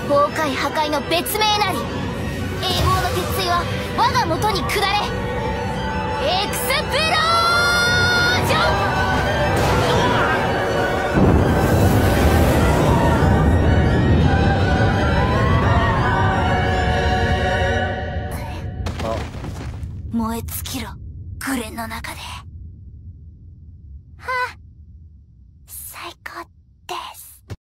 崩壊破壊の別名なり、永劫の鉄槌は我が元に下れ。エクスプロージョン。燃え尽きろ、グレンの中で。